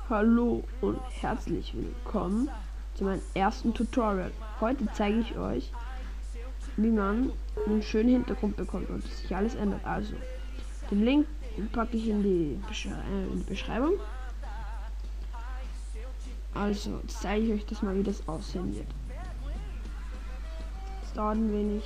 Hallo und herzlich willkommen zu meinem ersten Tutorial. Heute zeige ich euch, wie man einen schönen Hintergrund bekommt und sich alles ändert. Also, den Link packe ich in die Beschreibung. Also, jetzt zeige ich euch das mal, wie das aussehen wird. Es dauert ein wenig.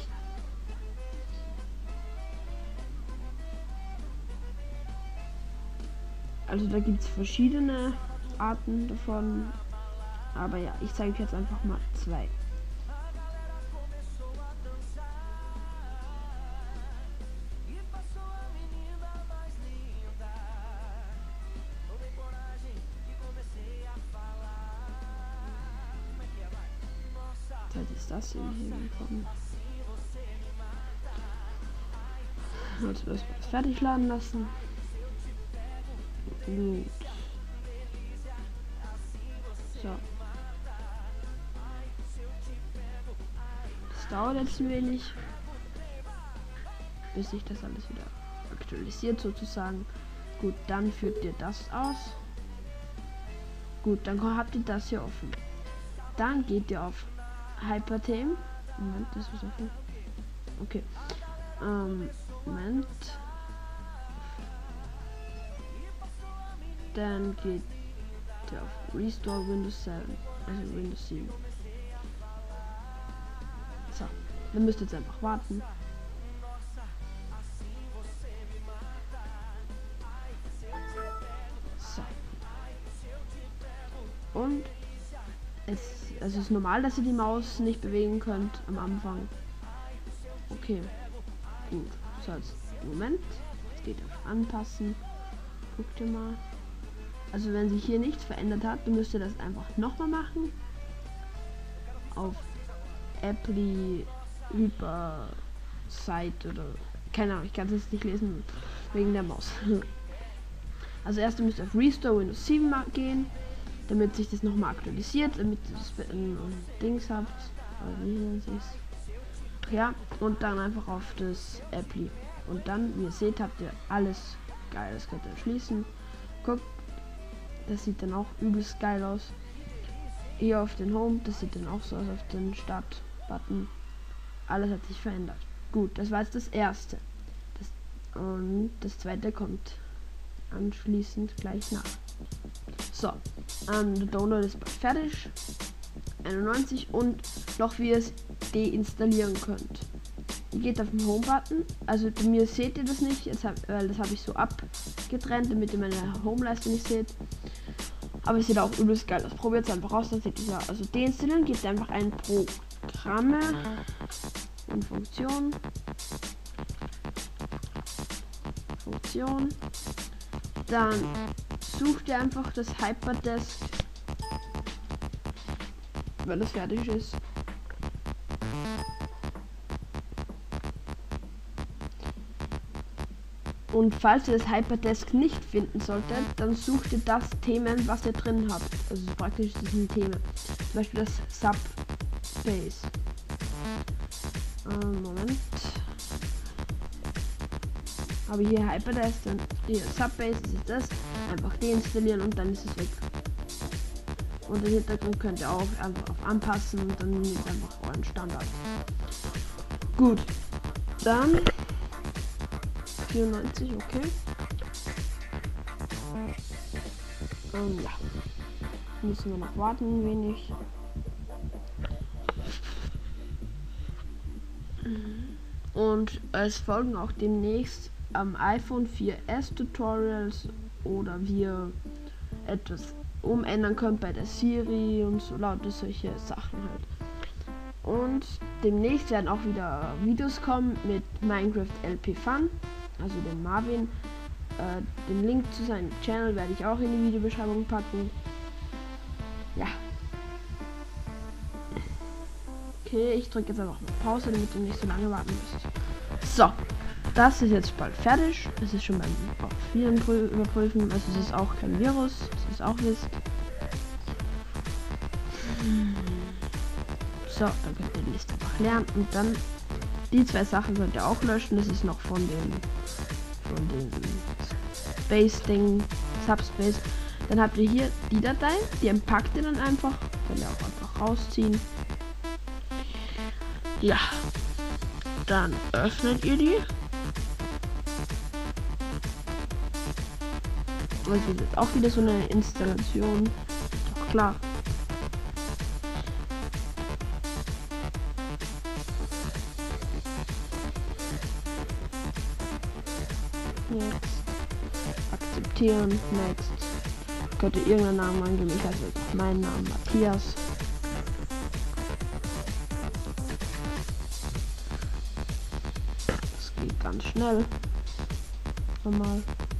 Also da gibt es verschiedene Arten davon, aber ja, ich zeige euch jetzt einfach mal zwei. Jetzt ist das hier gekommen. Jetzt müssen wir das fertig laden lassen. Gut. So. Das dauert jetzt ein wenig, bis sich das alles wieder aktualisiert sozusagen. Gut, dann führt ihr das aus. Gut, dann habt ihr das hier offen. Dann geht ihr auf Hypertheme. Moment, das ist offen. Okay. Moment. Dann geht ihr auf Restore Windows 7. Also Windows 7. So, dann müsst ihr jetzt einfach warten. So. Und es ist normal, dass ihr die Maus nicht bewegen könnt am Anfang. Okay. Gut. So, jetzt Moment. Jetzt geht auf Anpassen. Guckt ihr mal. Also wenn sich hier nichts verändert hat, dann müsst ihr das einfach nochmal machen. Auf Apply Hyper Site oder keine Ahnung, ich kann es jetzt nicht lesen wegen der Maus. Also erst müsst ihr auf Restore Windows 7 gehen, damit sich das nochmal aktualisiert, damit ihr das Dings habt. Also wie nennt sich's? Ja, und dann einfach auf das Apply. Und dann, wie ihr seht, habt ihr alles geil. Das könnt ihr schließen. Guckt, das sieht dann auch übelst geil aus. Hier auf den Home, das sieht dann auch so aus, auf den Start-Button. Alles hat sich verändert. Gut, das war jetzt das erste. Und das zweite kommt anschließend gleich nach. So, der Download ist bald fertig. 91 und noch wie ihr es deinstallieren könnt. Ihr geht auf den Home-Button. Also bei mir seht ihr das nicht, weil das habe ich so abgetrennt, damit ihr meine Home-Leiste nicht seht. Aber es sieht auch übelst geil aus. Probiert es einfach aus, dann seht ihr ja. Also deinstallieren, gebt einfach ein Programme und Funktion. Dann sucht ihr einfach das Hyperdesk, wenn es fertig ist. Und falls ihr das Hyperdesk nicht finden solltet, dann sucht ihr das Themen, was ihr drin habt. Also praktisch diesen Themen. Zum Beispiel das Subspace. Moment. Aber hier Hyperdesk, dann hier Subbase ist das. Einfach deinstallieren und dann ist es weg. Und den Hintergrund könnt ihr auch einfach auf anpassen und dann nehmt einfach euren Standard. Gut. Dann 94, okay. Ja. Müssen wir noch warten ein wenig. Und es folgen auch demnächst am iPhone 4S Tutorials oder wie ihr etwas umändern könnt bei der Siri und so lauter solche Sachen halt. Und demnächst werden auch wieder Videos kommen mit Minecraft LP Fun, also dem Marvin. Den Link zu seinem Channel werde ich auch in die Videobeschreibung packen. Ja. Okay, ich drücke jetzt einfach mal Pause, damit ihr nicht so lange warten müsst. So, das ist jetzt bald fertig. Es ist schon beim Viren überprüfen. Also es ist auch kein Virus, das ist auch wisst. So, dann könnt ihr die Liste einfach lernen und dann die zwei Sachen könnt ihr auch löschen. Das ist noch von dem Space Ding, Subspace. Dann habt ihr hier die Datei, die entpackt ihr dann einfach. Könnt ihr auch einfach rausziehen. Ja, dann öffnet ihr die. Also das ist auch wieder so eine Installation. Doch klar. Next. Akzeptieren. Next. Könnt ihr irgendeinen Namen angeben. Ich heiße jetzt meinen Namen Matthias. Das geht ganz schnell. Normal.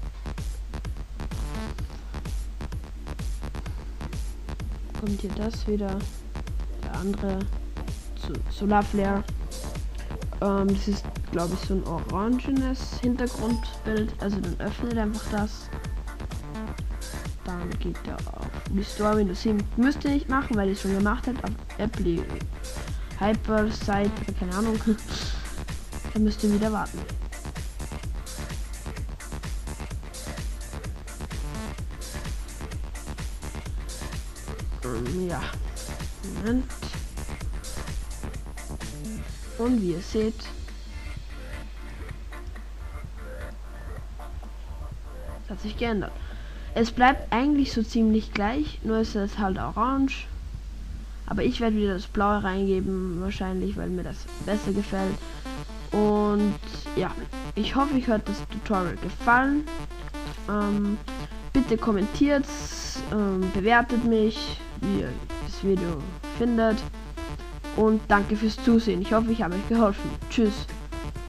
Kommt hier das wieder. Der andere zu Solarflare. Das ist, glaube ich, so ein orangenes Hintergrundbild. Also dann öffnet einfach das. Dann geht er auf Restore Windows 7. Müsst ihr nicht machen, weil ich schon gemacht habe. Auf Apple Hyper-Site, keine Ahnung. Dann müsst ihr wieder warten. Ja. Moment. Und wie ihr seht, es hat sich geändert. Es bleibt eigentlich so ziemlich gleich, nur ist es halt orange. Aber ich werde wieder das Blaue reingeben, wahrscheinlich, weil mir das besser gefällt. Und ja, ich hoffe, euch hat das Tutorial gefallen. Bitte kommentiert, bewertet mich, wie ihr das Video findet. Und danke fürs Zusehen. Ich hoffe, ich habe euch geholfen. Tschüss.